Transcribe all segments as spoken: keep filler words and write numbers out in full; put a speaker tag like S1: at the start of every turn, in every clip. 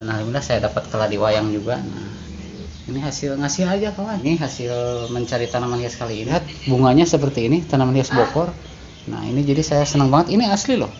S1: Nah, alhamdulillah saya dapat keladi wayang juga. Nah, ini hasil ngasih aja kawan. Ini hasil mencari tanaman hias kali ini. Lihat bunganya seperti ini, tanaman hias bokor. Nah, ini jadi saya senang banget. Ini asli loh.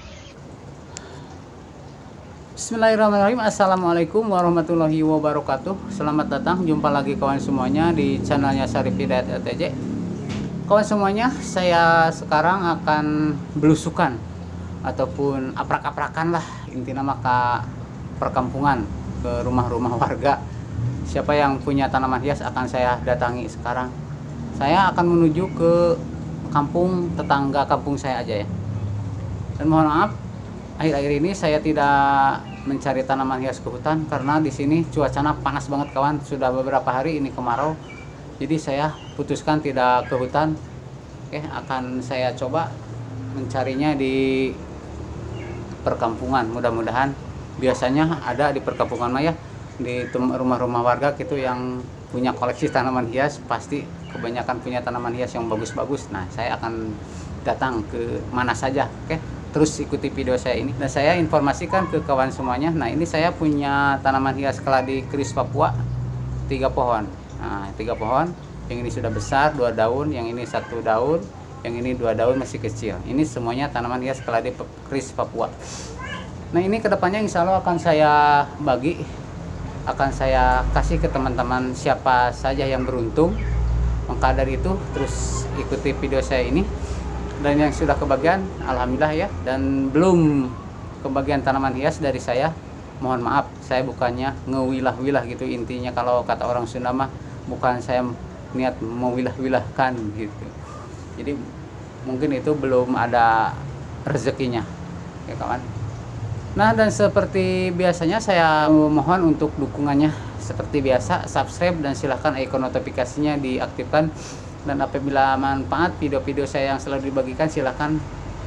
S1: Bismillahirrahmanirrahim. Assalamualaikum warahmatullahi wabarakatuh. Selamat datang, jumpa lagi kawan semuanya di channelnya Syarif Hidayat L T J. Kawan semuanya, saya sekarang akan belusukan ataupun aprak-aprakan lah intinya maka perkampungan ke rumah-rumah warga. Siapa yang punya tanaman hias akan saya datangi sekarang. Saya akan menuju ke kampung tetangga kampung saya aja ya. Dan mohon maaf, akhir-akhir ini saya tidak mencari tanaman hias ke hutan karena di sini cuacanya panas banget kawan. Sudah beberapa hari ini kemarau. Jadi saya putuskan tidak ke hutan. Oke, akan saya coba mencarinya di perkampungan. Mudah-mudahan biasanya ada di perkampungan mah ya, di rumah-rumah warga gitu yang punya koleksi tanaman hias, pasti kebanyakan punya tanaman hias yang bagus-bagus. Nah, saya akan datang ke mana saja. Oke, terus ikuti video saya ini dan saya informasikan ke kawan semuanya. Nah, ini saya punya tanaman hias keladi keris Papua, tiga pohon. Nah, tiga pohon, yang ini sudah besar dua daun, yang ini satu daun, yang ini dua daun masih kecil. Ini semuanya tanaman hias keladi keris Papua. Nah, ini kedepannya insya Allah akan saya bagi, akan saya kasih ke teman-teman siapa saja yang beruntung. Maka dari itu terus ikuti video saya ini. Dan yang sudah kebagian, alhamdulillah ya. Dan belum kebagian tanaman hias dari saya, mohon maaf, saya bukannya ngewilah-wilah gitu. Intinya kalau kata orang Sunda mah, bukan saya niat mewilah-wilahkan gitu. Jadi mungkin itu belum ada rezekinya ya kawan. Nah, dan seperti biasanya saya mohon untuk dukungannya seperti biasa, subscribe dan silahkan icon notifikasinya diaktifkan. Dan apabila manfaat video-video saya yang selalu dibagikan, silahkan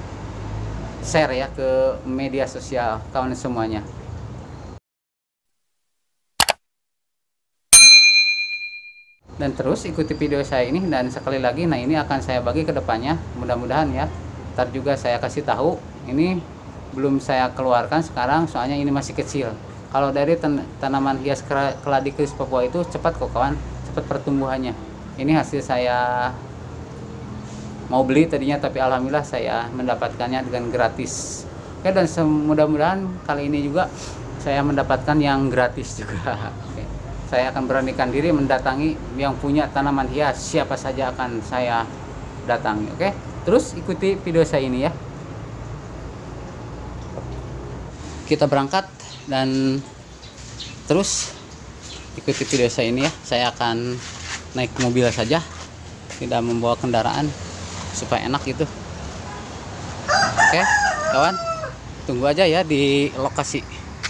S1: share ya ke media sosial kawan semuanya. Dan terus ikuti video saya ini. Dan sekali lagi, nah ini akan saya bagi ke depannya, mudah-mudahan ya. Ntar juga saya kasih tahu, ini belum saya keluarkan sekarang soalnya ini masih kecil. Kalau dari tanaman hias keladi keris Papua itu cepat kok kawan, cepat pertumbuhannya. Ini hasil saya mau beli tadinya, tapi alhamdulillah saya mendapatkannya dengan gratis. Oke, dan mudah-mudahan kali ini juga saya mendapatkan yang gratis juga. Oke, saya akan beranikan diri mendatangi yang punya tanaman hias, siapa saja akan saya datangi. Oke, terus ikuti video saya ini ya. Kita berangkat dan terus ikuti video saya ini ya. Saya akan naik mobil saja, tidak membawa kendaraan supaya enak gitu. Oke kawan, tunggu aja ya di lokasi.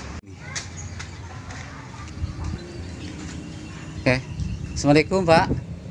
S1: Oke, assalamualaikum Pak.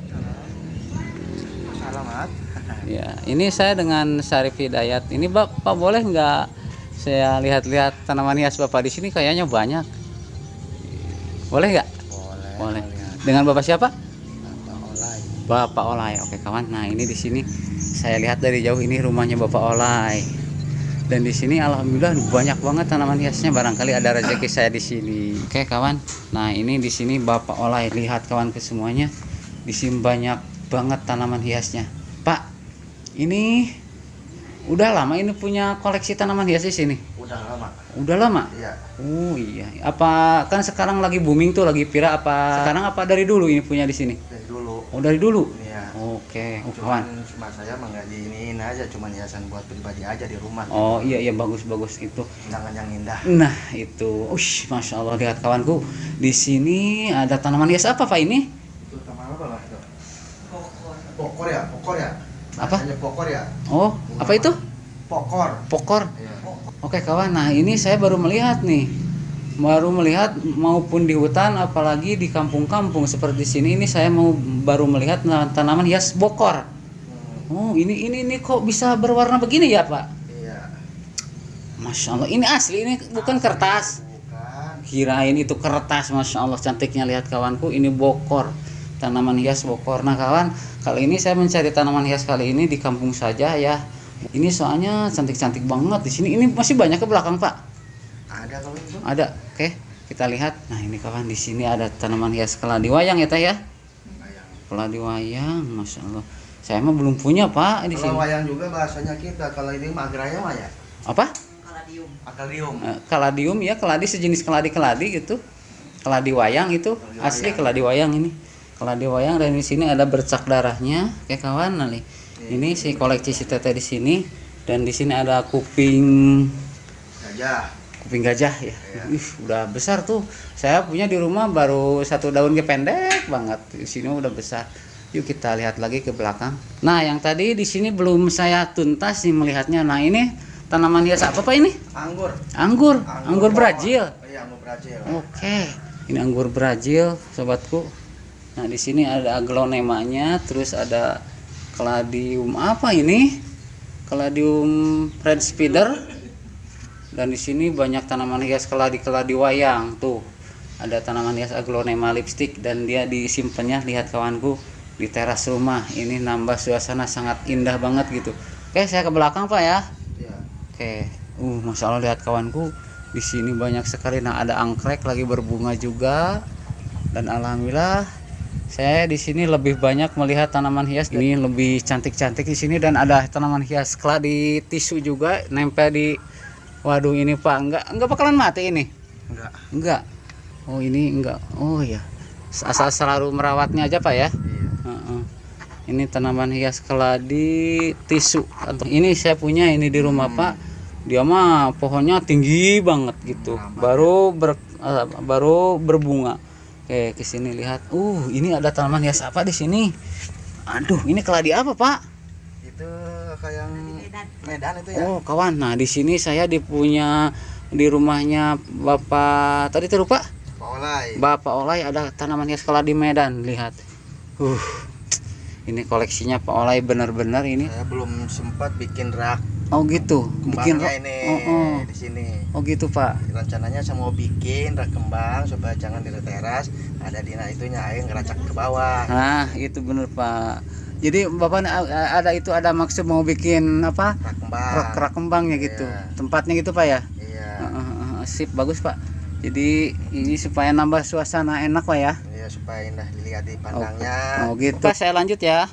S2: Selamat.
S1: Ya, ini saya dengan Syarif Hidayat. Ini Bapak boleh nggak saya lihat-lihat tanaman hias Bapak di sini? Kayaknya banyak. Boleh nggak?
S2: Boleh.
S1: Boleh. Dengan Bapak siapa?
S2: Bapak Olay.
S1: Bapak Olay. Oke kawan. Nah, ini di sini saya lihat dari jauh ini rumahnya Bapak Olay. Dan di sini alhamdulillah banyak banget tanaman hiasnya. Barangkali ada rezeki saya di sini. Oke kawan. Nah, ini di sini Bapak Olay. Lihat kawan ke semuanya. Di sini banyak banget tanaman hiasnya. Pak, ini udah lama ini punya koleksi tanaman hias di sini?
S2: Udah lama.
S1: Udah lama?
S2: Iya.
S1: Oh iya. Apa kan sekarang lagi booming tuh, lagi viral apa? Sekarang apa dari dulu ini punya di sini?
S2: Dari dulu.
S1: Oh, dari dulu.
S2: Iya.
S1: Oke. Oh,
S2: Cuman
S1: kawan.
S2: cuma saya mah nggak diiniin aja, cuman hiasan buat pribadi aja di rumah.
S1: Oh iya iya, bagus-bagus itu.
S2: Jangan yang indah.
S1: Nah, itu. Ush, Masya Allah, lihat kawanku. Di sini ada tanaman hias apa Pak ini?
S2: Itu tanaman apa lah itu? Pokor. Pokor ya, pokor ya.
S1: Apa?
S2: Bahasanya pokor ya.
S1: Oh,
S2: Bunga
S1: apa itu?
S2: Pokor.
S1: Pokor.
S2: Iya.
S1: Oke kawan, nah ini saya baru melihat nih, baru melihat maupun di hutan, apalagi di kampung-kampung seperti sini. Ini saya mau baru melihat tanaman hias bokor. Oh, ini ini ini kok bisa berwarna begini ya Pak?
S2: Iya.
S1: Masya Allah, ini asli, ini bukan kertas.
S2: Bukan.
S1: Kirain itu kertas. Masya Allah, cantiknya lihat kawanku, ini bokor, tanaman hias bokor. Nah kawan, kali ini saya mencari tanaman hias kali ini di kampung saja ya. Ini soalnya cantik-cantik banget di sini. Ini masih banyak ke belakang Pak?
S2: Ada kalau itu.
S1: Ada. Oke. kita lihat. Nah ini kawan, di sini ada tanaman hias keladi wayang ya teh ya. Keladi wayang, masya Allah. Saya mah belum punya pak di sini.
S2: Kalau wayang juga bahasanya kita, kalau ini magraya mah ya.
S1: Apa?
S2: Kaladium. Akalium.
S1: Uh, kaladium ya, keladi sejenis keladi-keladi gitu. Keladi wayang itu keladi asli wayang. Keladi wayang ini. Keladi wayang, dan di sini ada bercak darahnya kayak kawan nih. Ini si koleksi si teteh di sini, dan di sini ada kuping
S2: gajah.
S1: Kuping gajah ya. Ya. Ih, udah besar tuh. Saya punya di rumah baru satu daun pendek banget. Di sini udah besar. Yuk kita lihat lagi ke belakang. Nah, yang tadi di sini belum saya tuntas nih melihatnya. Nah, ini tanaman hias apa Pak ini?
S2: Anggur.
S1: Anggur. Anggur, anggur Brazil.
S2: Oh, iya, anggur Brazil.
S1: Oke. Ini anggur Brazil, sobatku. Nah, di sini ada aglonemanya, terus ada Caladium apa ini? Caladium red spider. Dan di sini banyak tanaman hias keladi-keladi wayang tuh. Ada tanaman hias aglonema lipstick, dan dia disimpannya, lihat kawanku, di teras rumah. Ini nambah suasana sangat indah banget gitu. Oke, saya ke belakang Pak ya.
S2: Ya.
S1: Oke. Uh, Masya Allah, lihat kawanku, di sini banyak sekali. Nah, ada anggrek lagi berbunga juga. Dan alhamdulillah saya di sini lebih banyak melihat tanaman hias. Ini lebih cantik-cantik di sini, dan ada tanaman hias keladi tisu juga nempel di. Waduh, ini Pak, enggak enggak bakalan mati ini.
S2: Enggak.
S1: Enggak. Oh, ini enggak. Oh ya. Asal selalu merawatnya aja Pak ya.
S2: Iya.
S1: Uh-uh. Ini tanaman hias keladi tisu. Ini saya punya ini di rumah hmm. Pak. Dia mah pohonnya tinggi banget gitu. Nah, baru ber, uh, baru berbunga. Oke, ke sini lihat. Uh, ini ada tanaman hias apa di sini? Aduh, ini keladi apa, Pak?
S2: Itu kayak Medan itu ya.
S1: Oh, kawan. Nah, di sini saya dipunya di rumahnya Bapak tadi terlupa?
S2: Bapak Olay.
S1: Bapak Olay ada tanaman hias keladi Medan, lihat. Uh. Ini koleksinya Pak Olay benar-benar ini.
S2: Saya belum sempat bikin rak.
S1: Oh gitu, bikin rak
S2: ini
S1: oh, oh.
S2: di sini.
S1: Oh gitu Pak.
S2: Rencananya saya mau bikin rak kembang supaya jangan di teras, ada di nah itunya air ngeracak ke bawah.
S1: Nah itu bener Pak. Jadi Bapak ada itu ada maksud mau bikin apa?
S2: Rak kembang.
S1: Rak, rak kembangnya gitu. Iya. Tempatnya gitu Pak ya?
S2: Iya.
S1: Uh, uh, uh, sip, bagus Pak. Jadi ini supaya nambah suasana enak Pak ya?
S2: Iya, supaya indah dilihat di pandangnya.
S1: Oh, oh gitu. Pak, saya lanjut ya.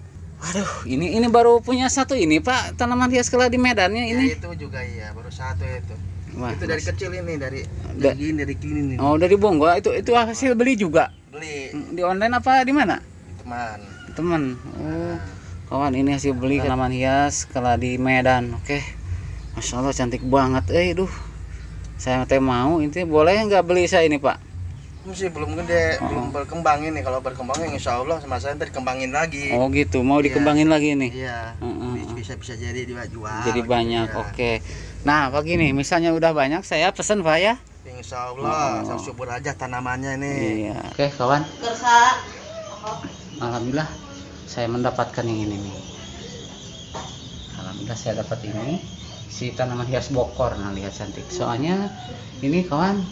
S1: Waduh, ini ini baru punya satu ini Pak, tanaman hias keladi Medannya ini.
S2: Ya, itu juga iya, baru satu itu.
S1: Wah,
S2: itu dari mas... kecil ini, dari
S1: da
S2: dari dari kini ini.
S1: Oh, dari Bonggo. Itu itu hasil beli juga.
S2: Beli.
S1: Di online apa di mana?
S2: Teman.
S1: Teman. Oh. Kawan, ini hasil beli tanaman hias keladi Medan. Oke. Masya Allah cantik banget. Eh, duh. Saya teh mau, ini boleh nggak beli saya ini Pak?
S2: Masih belum gede, oh. belum berkembang ini. Kalau berkembang insya Allah sama saya ntar dikembangin lagi.
S1: Oh gitu, mau dikembangin iya. lagi nih?
S2: Iya, uh, uh, bisa-bisa jadi dijual.
S1: Jadi banyak, gitu, ya. Oke. Nah begini, misalnya udah banyak, saya pesen Pak ya?
S2: Insya Allah, oh. saya subur aja tanamannya ini.
S1: Iya. Oke kawan. Alhamdulillah, saya mendapatkan yang ini nih. Alhamdulillah saya dapat ini, si tanaman hias bokor. Nah lihat cantik, soalnya ini kawan,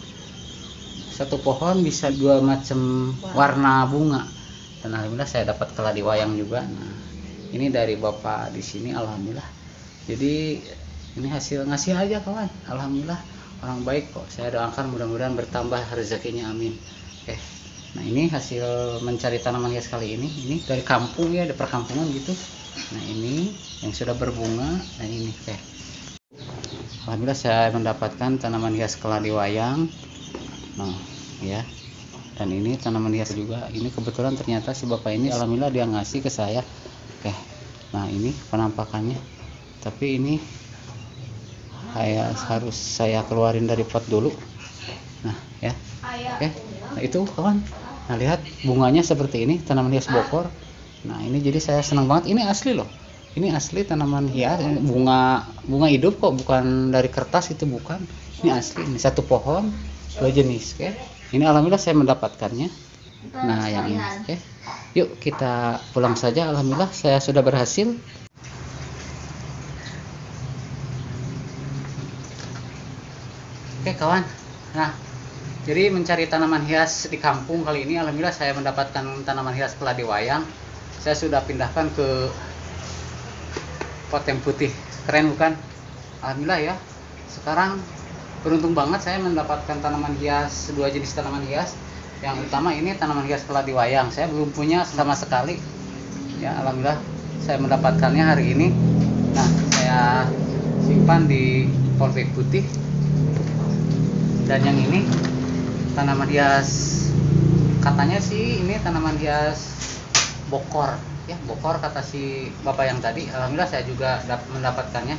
S1: satu pohon bisa dua macam warna bunga, dan alhamdulillah saya dapat keladi wayang juga. Nah ini dari bapak di sini, alhamdulillah. Jadi ini hasil ngasih aja kawan, alhamdulillah, orang baik kok. Saya doakan mudah-mudahan bertambah rezekinya, amin. Oke, nah ini hasil mencari tanaman hias kali ini. Ini dari kampung ya, ada perkampungan gitu. Nah ini yang sudah berbunga. Nah ini oke, alhamdulillah saya mendapatkan tanaman hias keladi wayang. Nah ya, dan ini tanaman hias juga. Ini kebetulan ternyata si bapak ini alhamdulillah dia ngasih ke saya. Oke, nah ini penampakannya, tapi ini saya harus saya keluarin dari pot dulu. Nah ya, oke, nah itu kawan, nah lihat bunganya seperti ini, tanaman hias bokor. Nah ini jadi saya senang banget, ini asli loh, ini asli tanaman hias, ini bunga bunga hidup kok, bukan dari kertas itu, bukan, ini asli. Ini satu pohon dua jenis. Oke, ini alhamdulillah saya mendapatkannya. Nah yang ini, oke, yuk kita pulang saja. Alhamdulillah saya sudah berhasil. Oke kawan, nah jadi mencari tanaman hias di kampung kali ini, alhamdulillah saya mendapatkan tanaman hias keladi wayang. Saya sudah pindahkan ke pot yang putih, keren bukan? Alhamdulillah ya. Sekarang beruntung banget saya mendapatkan tanaman hias, dua jenis tanaman hias. Yang utama ini tanaman hias keladi wayang, saya belum punya sama sekali ya. Alhamdulillah saya mendapatkannya hari ini. Nah, saya simpan di polybag putih. Dan yang ini tanaman hias, katanya sih ini tanaman hias bokor ya, bokor kata si bapak yang tadi. Alhamdulillah saya juga mendapatkannya.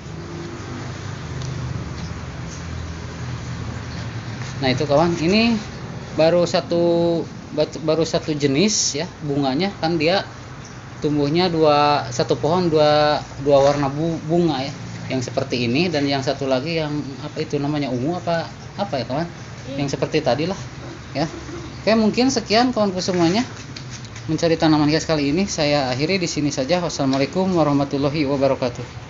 S1: Nah itu kawan, ini baru satu baru satu jenis ya bunganya, kan dia tumbuhnya dua, satu pohon dua dua warna bunga ya, yang seperti ini, dan yang satu lagi yang apa itu namanya, ungu apa apa ya kawan, yang seperti tadi lah ya. Oke, mungkin sekian kawanku semuanya, mencari tanaman hias kali ini saya akhiri di sini saja. Wassalamualaikum warahmatullahi wabarakatuh.